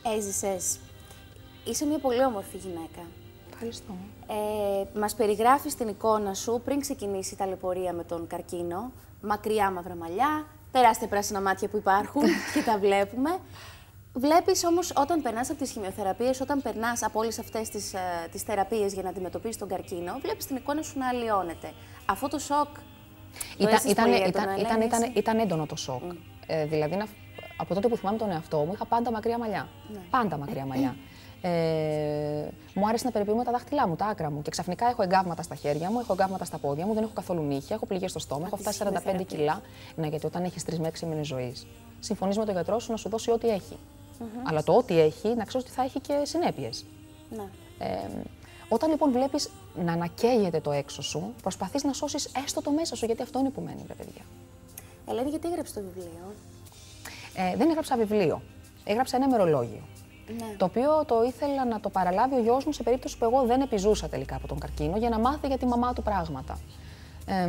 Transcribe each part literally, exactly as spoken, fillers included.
Έζησες. Είσαι μια πολύ όμορφη γυναίκα. Ευχαριστώ. Ε, μας περιγράφεις την εικόνα σου πριν ξεκινήσει η ταλαιπωρία με τον καρκίνο. Μακριά μαύρα μαλλιά, τεράστια πράσινα μάτια που υπάρχουν και τα βλέπουμε. Βλέπεις όμως όταν περνάς από τις χημειοθεραπείες, όταν περνάς από όλες αυτές τις, ε, τις θεραπείες για να αντιμετωπίσεις τον καρκίνο, βλέπεις την εικόνα σου να αλλοιώνεται. Αυτό το σοκ. Ήταν, ήταν, ήταν, ήταν, ήταν, ήταν, ήταν έντονο το σοκ. Mm. Ε, δηλαδή, να, από τότε που θυμάμαι τον εαυτό μου, είχα πάντα μακριά μαλλιά. Ναι. Πάντα μακριά μαλλιά. Ε, μου άρεσε να περιποιούμε τα δάχτυλά μου, τα άκρα μου. Και ξαφνικά έχω εγκάβματα στα χέρια μου, έχω εγκάβματα στα πόδια μου, δεν έχω καθόλου νύχια, έχω πληγές στο στόμα, έχω φτάσει σαράντα πέντε κιλά. Ναι, γιατί όταν έχεις τρεις με έξι μήνες ζωής, συμφωνείς με τον γιατρό σου να σου δώσει ό,τι έχει. Mm-hmm. Αλλά το ό,τι έχει, να ξέρεις ότι θα έχει και συνέπειες. Ναι. Ε, όταν λοιπόν βλέπεις να ανακαίγεται το έξω σου, προσπαθείς να σώσεις έστω το μέσα σου, γιατί αυτό είναι που μένει, βρε παιδιά. Ελένη, γιατί έγραψες το βιβλίο? Ε, δεν έγραψα βιβλίο. Έγραψα ένα ημερολόγιο. Ναι. Το οποίο το ήθελα να το παραλάβει ο γιος μου σε περίπτωση που εγώ δεν επιζούσα τελικά από τον καρκίνο, για να μάθει για τη μαμά του πράγματα. Ε,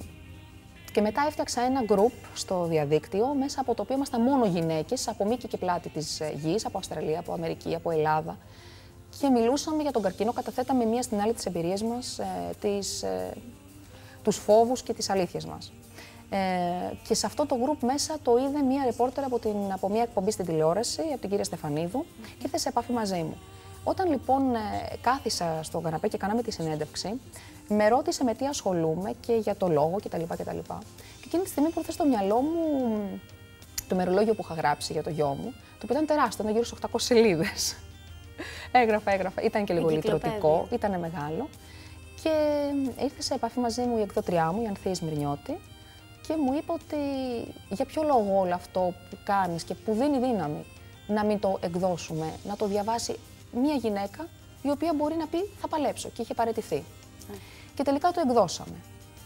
και μετά έφτιαξα ένα group στο διαδίκτυο, μέσα από το οποίο ήμασταν μόνο γυναίκες, από μήκη και πλάτη της γης, από Αυστραλία, από Αμερική, από Ελλάδα. Και μιλούσαμε για τον καρκίνο, καταθέταμε μία στην άλλη τις εμπειρίες μας, ε, τις, ε, τους φόβους και τις αλήθειες μας. Ε, και σε αυτό το group μέσα το είδε μία ρεπόρτερ από, την, από μία εκπομπή στην τηλεόραση, από την κυρία Στεφανίδου, και ήρθε σε επαφή μαζί μου. Όταν λοιπόν ε, κάθισα στον καναπέ και κάναμε τη συνέντευξη, με ρώτησε με τι ασχολούμαι και για το λόγο κτλ. Και εκείνη τη στιγμή που ήρθε στο μυαλό μου το ημερολόγιο που είχα γράψει για το γιο μου, το οποίο ήταν τεράστιο, ήταν γύρω στις οκτακόσιες σελίδες. Έγραφα, έγραφα. Ήταν και λίγο λυτρωτικό, ήταν μεγάλο. Και ήρθε σε επαφή μαζί μου η εκδότριά μου, η Ανθία Σμυρνιώτη, και μου είπε ότι για ποιο λόγο όλο αυτό που κάνεις και που δίνει δύναμη να μην το εκδώσουμε, να το διαβάσει μία γυναίκα η οποία μπορεί να πει θα παλέψω, και είχε παραιτηθεί. Mm. Και τελικά το εκδώσαμε.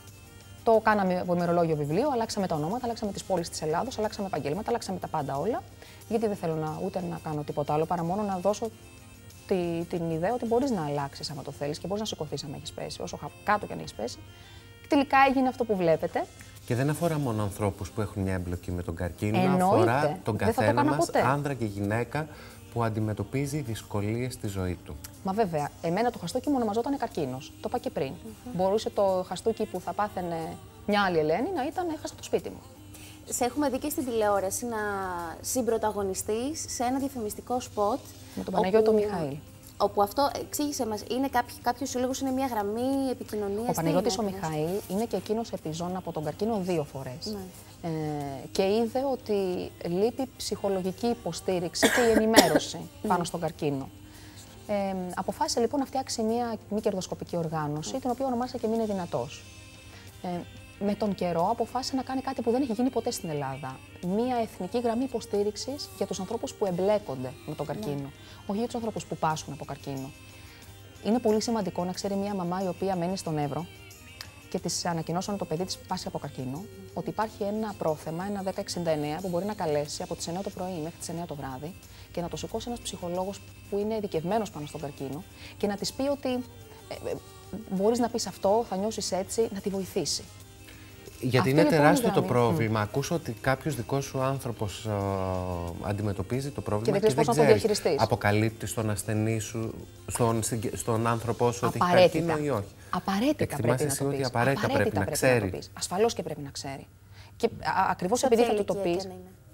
Το κάναμε από ημερολόγιο βιβλίο, αλλάξαμε τα ονόματα, αλλάξαμε τις πόλεις της Ελλάδος, αλλάξαμε επαγγέλματα, αλλάξαμε τα πάντα όλα. Γιατί δεν θέλω να, ούτε να κάνω τίποτα άλλο παρά μόνο να δώσω τη, την ιδέα ότι μπορείς να αλλάξεις άμα το θέλεις και μπορείς να σηκωθείς άμα έχεις πέσει, όσο κάτω κι αν έχεις πέσει. Και τελικά έγινε αυτό που βλέπετε. Και δεν αφορά μόνο ανθρώπους που έχουν μια εμπλοκή με τον καρκίνο, εννοείται. Αφορά τον καθένα μας, ποτέ. άνδρα και γυναίκα, που αντιμετωπίζει δυσκολίες στη ζωή του. Μα βέβαια, εμένα το χαστούκι μου ονομαζόταν καρκίνος. Το είπα και πριν. Mm-hmm. Μπορούσε το χαστούκι που θα πάθαινε μια άλλη Ελένη να ήταν έχασα το σπίτι μου. Σε έχουμε δει και στην τηλεόραση να συμπροταγωνιστείς σε ένα διαφημιστικό σποτ. Με τον Παναγιώτο όπου... Μιχαήλ. Όπου αυτό, εξήγησε μας, είναι κάποιος σύλλογος, είναι μια γραμμή επικοινωνίας. Ο Παναγιώτης ο Μιχαήλ είναι και εκείνος επιζών από τον καρκίνο δύο φορές. Ναι. Ε, και είδε ότι λείπει ψυχολογική υποστήριξη και η ενημέρωση πάνω στον καρκίνο. Ε, αποφάσισε λοιπόν να φτιάξει μια μη κερδοσκοπική οργάνωση, την οποία ονομάσε και Μείνε Δυνατός. Ε, με τον καιρό αποφάσισε να κάνει κάτι που δεν έχει γίνει ποτέ στην Ελλάδα. Μία εθνική γραμμή υποστήριξης για τους ανθρώπους που εμπλέκονται με τον καρκίνο. Ναι. Όχι για τους ανθρώπους που πάσχουν από καρκίνο. Είναι πολύ σημαντικό να ξέρει μία μαμά η οποία μένει στον Εύρο και της ανακοινώσαν το παιδί της πάσχει από καρκίνο, ότι υπάρχει ένα πρόθεμα, ένα δέκα εξήντα εννέα, που μπορεί να καλέσει από τις εννέα το πρωί μέχρι τις εννέα το βράδυ και να το σηκώσει ένας ψυχολόγος που είναι ειδικευμένος πάνω στον καρκίνο και να της πει ότι ε, ε, μπορείς να πεις αυτό, θα νιώσεις έτσι, να τη βοηθήσει. Γιατί αυτή είναι είναι τεράστιο το γραμμή. πρόβλημα. Mm. Ακούς ότι κάποιος δικός σου άνθρωπος uh, αντιμετωπίζει το πρόβλημα και δεν, και δεν ξέρεις πώς να το διαχειριστείς. Αποκαλύπτεις στον ασθενή σου, στον, στον άνθρωπό σου ότι έχει καρκίνο ή όχι. Απαραίτητα Εκτιμάς πρέπει εσύ να το ότι πεις. απαραίτητα, απαραίτητα πρέπει, πρέπει να ξέρει. Να το πεις. Ασφαλώς και πρέπει να ξέρει. Και ακριβώς επειδή θα του το πεις.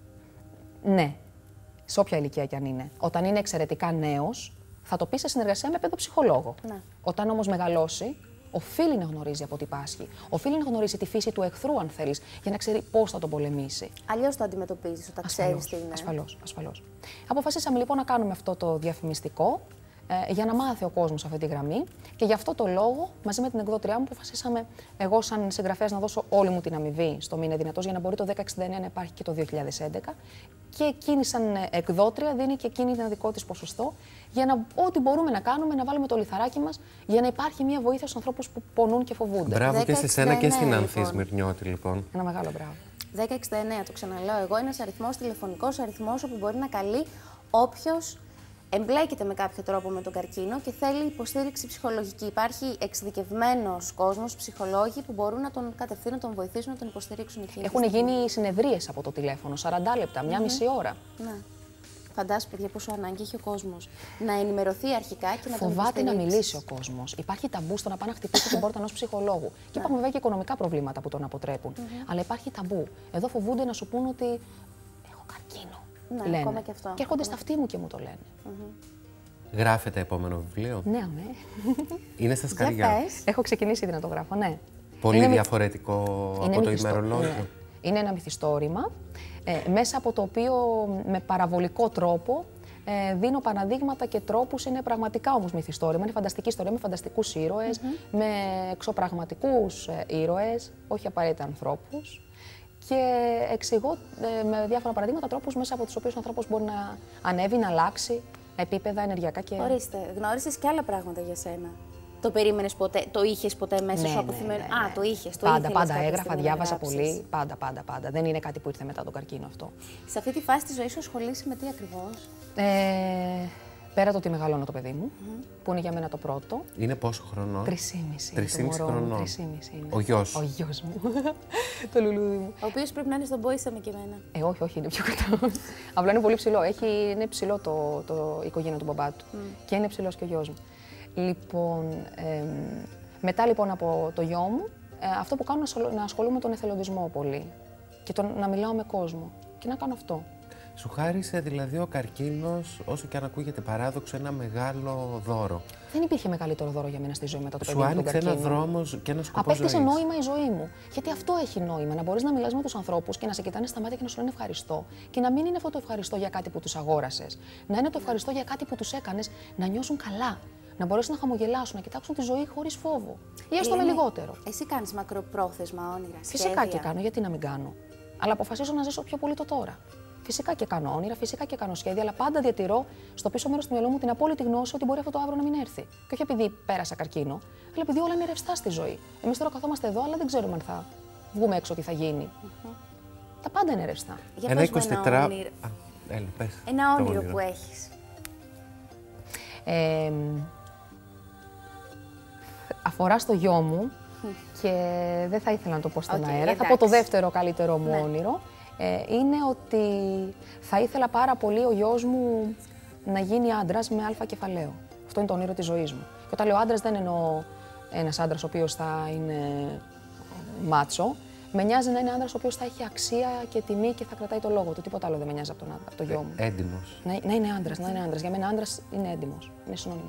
Ναι, σε όποια ηλικία κι αν είναι. Όταν είναι εξαιρετικά νέος, θα το πεις σε συνεργασία με παιδοψυχολόγο. Ναι. Όταν όμως μεγαλώσει, οφείλει να γνωρίζει από τι πάσχει. Οφείλει να γνωρίζει τη φύση του εχθρού, αν θέλεις, για να ξέρει πώς θα τον πολεμήσει. Αλλιώς το αντιμετωπίζεις όταν ξέρεις τι είναι. Ασφαλώς, ασφαλώς. Αποφασίσαμε λοιπόν να κάνουμε αυτό το διαφημιστικό ε, για να μάθει ο κόσμος αυτή τη γραμμή. Και γι' αυτό το λόγο, μαζί με την εκδότριά μου, αποφασίσαμε εγώ, σαν συγγραφέας, να δώσω όλη μου την αμοιβή στο Μείνε Δυνατός για να μπορεί το δέκα εξήντα εννέα να υπάρχει και το δύο χιλιάδες έντεκα. Και εκείνη, σαν εκδότρια, δίνει και εκείνη ένα δικό της ποσοστό για να ό,τι μπορούμε να κάνουμε, να βάλουμε το λιθαράκι μας για να υπάρχει μια βοήθεια στους ανθρώπους που πονούν και φοβούνται. Μπράβο και σε σένα και στην Ανθή Σμυρνιώτη, λοιπόν. Ένα μεγάλο μπράβο. δέκα εξήντα εννέα, το ξαναλέω εγώ, ένας αριθμός, τηλεφωνικός αριθμός όπου μπορεί να καλεί όποιος εμπλέκεται με κάποιο τρόπο με τον καρκίνο και θέλει υποστήριξη ψυχολογική. Υπάρχει εξειδικευμένος κόσμος, ψυχολόγοι που μπορούν να τον κατευθύνουν, να τον βοηθήσουν, να τον υποστηρίξουν εκείνη. Έχουν γίνει συνεδρίες από το τηλέφωνο, σαράντα λεπτά, μια mm-hmm. μισή ώρα. Ναι. Φαντάσου, παιδιά, πόσο ανάγκη έχει ο κόσμος να ενημερωθεί αρχικά και να τον υποστηρίξει. Φοβάται να μιλήσει ο κόσμος. Υπάρχει ταμπού στο να πάει να χτυπήσει την πόρτα ενός ψυχολόγου. Και υπάρχουν βέβαια και οικονομικά προβλήματα που τον αποτρέπουν. Mm-hmm. Αλλά υπάρχει ταμπού. Εδώ φοβούνται να σου πούν ότι έχω καρκίνο. Ναι, λένε. ακόμα και αυτό. Και έρχονται στα αυτή μου και μου το λένε. Mm-hmm. Γράφετε επόμενο βιβλίο? Ναι, ναι. Είναι στα σκαριά. Έχω ξεκινήσει ήδη να το γράφω, ναι. Πολύ είναι διαφορετικό είναι από το μυθιστό... ημερολόγιο. Ναι. Είναι ένα μυθιστόρημα, ε, μέσα από το οποίο με παραβολικό τρόπο ε, δίνω παραδείγματα και τρόπους. Είναι πραγματικά όμως μυθιστόρημα, είναι φανταστική ιστορία με φανταστικούς ήρωες, mm-hmm. με εξωπραγματικούς ε, ήρωες, όχι απαραίτητα ανθρώπους. Και εξηγώ ε, με διάφορα παραδείγματα τρόπους μέσα από τους οποίους ο άνθρωπος μπορεί να ανέβει, να αλλάξει επίπεδα ενεργειακά και... Ορίστε, γνώρισες και άλλα πράγματα για σένα. Το περίμενες ποτέ, το είχες ποτέ μέσα ναι, σου ναι, αποθυμένο? Ναι, ναι. Α, το είχες, το πάντα, ήθελες. Πάντα έγραφα, διάβαζα γράψεις. πολύ. Πάντα, πάντα, πάντα. Δεν είναι κάτι που ήρθε μετά τον καρκίνο αυτό. Σε αυτή τη φάση της ζωής σου ασχολείσαι με τι ακριβώς? Ε, πέρα το ότι μεγαλώνω το παιδί μου, mm. που είναι για μένα το πρώτο. Είναι πόσο χρονό? Τρισήμιση. Τρισήμιση χρονών. Τρισήμιση είναι. Ο γιος. Ο γιος μου. Το λουλούδι μου. Ο οποίος πρέπει να είναι στον πόησα με και εμένα. Ε, όχι, όχι, είναι πιο κοντά. Απλά είναι πολύ ψηλό. Έχει, είναι ψηλό το, το οικογένειο του μπαμπά του. Mm. Και είναι ψηλός και ο γιος μου. Λοιπόν, ε, μετά λοιπόν από το γιο μου, ε, αυτό που κάνω είναι να ασχολούμαι με τον εθελοντισμό πολύ. Και τον, να μιλάω με κόσμο. Και να κάνω αυτό. Σου χάρισε δηλαδή ο καρκίνος, όσο και αν ακούγεται παράδοξο, ένα μεγάλο δώρο. Δεν υπήρχε μεγαλύτερο δώρο για μένα στη ζωή μετά το παιδί μου. Σου άνοιξε ένα δρόμο και ένα σκοπό ζωής. Απέκτησε νόημα η ζωή μου. Γιατί αυτό έχει νόημα. Να μπορείς να μιλάς με τους ανθρώπους και να σε κοιτάνε στα μάτια και να σου λένε ευχαριστώ. Και να μην είναι αυτό το ευχαριστώ για κάτι που τους αγόρασες. Να είναι το ευχαριστώ για κάτι που τους έκανες να νιώσουν καλά. Να μπορέσουν να χαμογελάσουν, να κοιτάξουν τη ζωή χωρίς φόβο. Ή έστω με λιγότερο. Εσύ κάνεις μακροπρόθεσμα όνειρα? Φυσικά σχέδια. Και κάνω, γιατί να μην κάνω. Αλλά αποφασίζω να ζήσω πιο πολύ το τώρα. Φυσικά και κάνω όνειρα, φυσικά και κάνω σχέδια, αλλά πάντα διατηρώ στο πίσω μέρος του μυαλού μου την απόλυτη γνώση ότι μπορεί αυτό το αύριο να μην έρθει. Και όχι επειδή πέρασα καρκίνο, αλλά επειδή όλα είναι ρευστά στη ζωή. Εμείς τώρα καθόμαστε εδώ, αλλά δεν ξέρουμε αν θα βγούμε έξω, τι θα γίνει. Mm-hmm. Τα πάντα είναι ρευστά. Για ένα εικοσιτετράωρο. Ένα όνειρο, Α, έλα, πες, ένα όνειρο που έχεις. Ε, αφορά στο γιο μου και δεν θα ήθελα να το πω στον okay, αέρα. Εντάξει. Θα πω το δεύτερο καλύτερο μου ναι. όνειρο. Ε, είναι ότι θα ήθελα πάρα πολύ ο γιος μου να γίνει άντρας με αλφα κεφαλαίο. Αυτό είναι το όνειρο της ζωής μου. Και όταν λέω άντρας δεν εννοώ ένας άντρας ο οποίος θα είναι μάτσο. Με νοιάζει να είναι άντρας ο οποίος θα έχει αξία και τιμή και θα κρατάει το λόγο του. Τίποτα άλλο δεν με νοιάζει από τον άντρα, από το γιο μου. Ε, έντιμος. Να, να είναι άντρας, να είναι άντρας. Για μένα άντρας είναι έντιμος. Είναι συνώνυμο.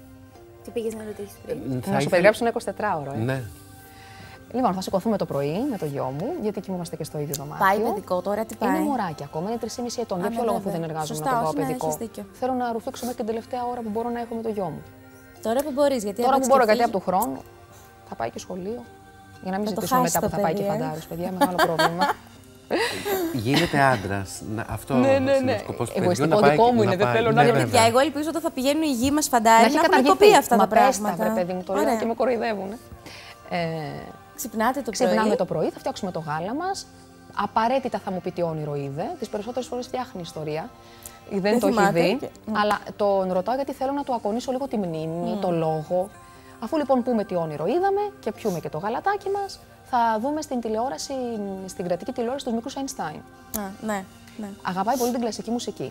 Τι πήγες να ρωτήσεις πριν? Ε, να σου ήθελα... περιγράψω ένα εικοσιτετράωρο. Ε. Ναι. Λοιπόν, θα σηκωθούμε το πρωί με το γιο μου, γιατί κοιμούμαστε και στο ίδιο δωμάτιο. Πάει παιδικό τώρα, τι πάει? Είναι μωράκι ακόμα, είναι τρία και μισό ετών. Δεν ποιο λόγο που δεν εργάζομαι να το πάω παιδικό. Ναι, θέλω να ρουφήξω μέχρι την τελευταία ώρα που μπορώ να έχω με το γιο μου. Τώρα που μπορείς, γιατί τώρα που μπορώ, γιατί από του χρόνου θα πάει και σχολείο. Για να μην ζητήσω μετά που θα πάει και φαντάρους, παιδιά, μεγάλο πρόβλημα. Γίνεται άντρας. Αυτό ναι, ναι, ναι. είναι ο σκοπός του παιδιού. Εγώ δικό μου είναι, δεν θέλω να είναι. Παιδιά, εγώ ελπίζω ότι θα πηγαίνουν οι γη μας φαντάροι να έχουν κοπεί αυτά τα πράγματα. Μα παιδί μου, το λέω και με κοροϊδεύουν. Ξυπνάτε το πρωί. Ξυπνάμε το πρωί, θα φτιάξουμε το γάλα μας. Απαραίτητα θα μου πει τι όνειρο είδε. Τις περισσότερες φορές φτιάχνει ιστορία. Δεν, δεν το έχει δει. Και... Αλλά τον ρωτάω γιατί θέλω να του ακονίσω λίγο τη μνήμη, mm. το λόγο. Αφού λοιπόν πούμε τι όνειρο είδαμε και πιούμε και το γαλατάκι μας, θα δούμε στην τηλεόραση, στην κρατική τηλεόραση τους μικρούς Einstein. Α, ναι, ναι. Αγαπάει πολύ την κλασική μουσική.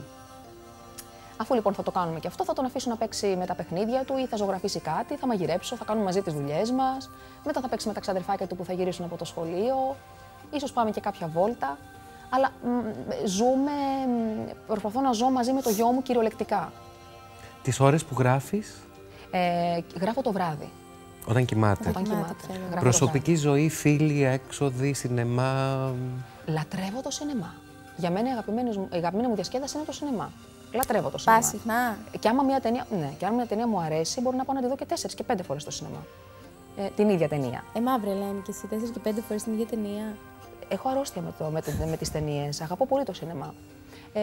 Αφού λοιπόν θα το κάνουμε και αυτό, θα τον αφήσω να παίξει με τα παιχνίδια του ή θα ζωγραφίσει κάτι, θα μαγειρέψω, θα κάνουμε μαζί τις δουλειές μας. Μετά θα παίξει με τα ξαδερφάκια του που θα γυρίσουν από το σχολείο. Ίσως πάμε και κάποια βόλτα. Αλλά μ, ζούμε, προσπαθώ να ζω μαζί με το γιο μου κυριολεκτικά. Τις ώρες που γράφεις? Ε, γράφω το βράδυ. Όταν κοιμάται. Όταν κοιμάται. Προσωπική ζωή, φίλοι, έξοδοι, σινεμά. Λατρεύω το σινεμά. Για μένα η αγαπημένη, η αγαπημένη μου διασκέδαση είναι το σινεμά. Λατρεύω το σινεμά. Πας συχνά? Και άμα μια ταινία, ναι, και αν μια ταινία μου αρέσει, μπορώ να πάω να τη δω και τέσσερις και πέντε φορές στο σινεμά. Ε, την ίδια ταινία. Ε, μαύρη λένε και εσύ τέσσερις και πέντε φορές την ίδια ταινία. Έχω αρρώστια με, το, με, το, με τις ταινίες. Αγαπώ πολύ το σινεμά. Ε,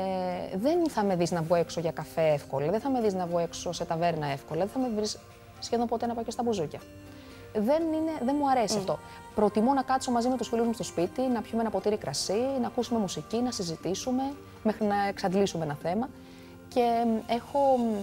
δεν θα με δεις να βγω έξω για καφέ εύκολα, δεν θα με δεις να βγω έξω σε ταβέρνα εύκολα, δεν θα με βρεις σχεδόν ποτέ να πάω και στα μπουζούκια. Δεν, είναι, δεν μου αρέσει mm. αυτό. Προτιμώ να κάτσω μαζί με τους φίλους μου στο σπίτι, να πιούμε ένα ποτήρι κρασί, να ακούσουμε μουσική, να συζητήσουμε, μέχρι να εξαντλήσουμε ένα θέμα. Και έχω,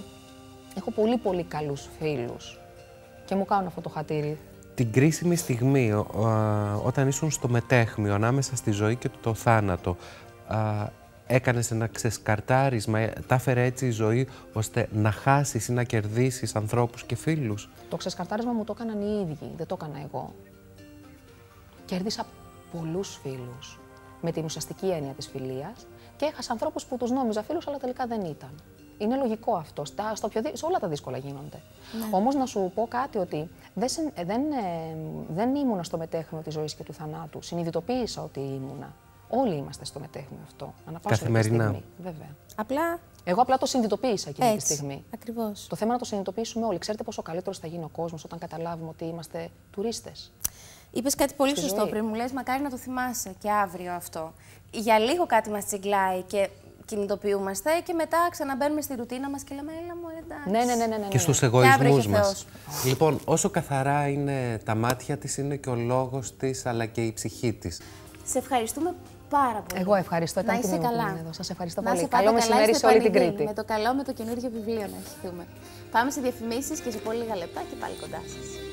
έχω πολύ πολύ καλούς φίλους και μου κάνουν αυτό το χατήρι. Την κρίσιμη στιγμή, ο, α, όταν ήσουν στο μετέχμιο, ανάμεσα στη ζωή και το θάνατο, α, έκανες ένα ξεσκαρτάρισμα, τα έφερε έτσι η ζωή ώστε να χάσεις ή να κερδίσεις ανθρώπους και φίλους? Το ξεσκαρτάρισμα μου το έκαναν οι ίδιοι, δεν το έκανα εγώ. Κέρδισα πολλούς φίλους με την ουσιαστική έννοια της φιλίας και έχασα ανθρώπους που τους νόμιζα φίλους, αλλά τελικά δεν ήταν. Είναι λογικό αυτό. Στα, στο πιο, σε όλα τα δύσκολα γίνονται. Ναι. Όμως να σου πω κάτι, ότι δεν, δεν, δεν ήμουνα στο μετέχνιο της ζωής και του θανάτου. Συνειδητοποίησα ότι ήμουνα. Όλοι είμαστε στο μετέχνιο αυτό. Ανά πάσα στιγμή. Βέβαια. Απλά. Εγώ απλά το συνειδητοποίησα εκείνη Έτσι, τη στιγμή. Ακριβώς. Το θέμα είναι να το συνειδητοποιήσουμε όλοι. Ξέρετε πόσο καλύτερος θα γίνει ο κόσμος όταν καταλάβουμε ότι είμαστε τουρίστες? Είπες κάτι πολύ Στη σωστό ζωή. πριν, μου λες μακάρι να το θυμάσαι και αύριο αυτό. Για λίγο κάτι μας τσιγκλάει και κινητοποιούμαστε και μετά ξαναμπαίνουμε στη ρουτίνα μας και λέμε έλα μου, εντάξει. Ναι, ναι, ναι, ναι, ναι. Και στους εγωισμούς μας. Λοιπόν, όσο καθαρά είναι τα μάτια της, είναι και ο λόγος της, αλλά και η ψυχή της. Σε ευχαριστούμε πάρα πολύ. Εγώ ευχαριστώ. Ήταν να είσαι καλά. Εδώ. Σας ευχαριστώ να πολύ. Καλό Καλό μεσημέρι σε όλη την Κρήτη. Με το καλό, με το καινούργιο βιβλίο να ευχηθούμε. Πάμε σε διαφημίσεις και σε πολύ λίγα λεπτά και πάλι κοντά σας.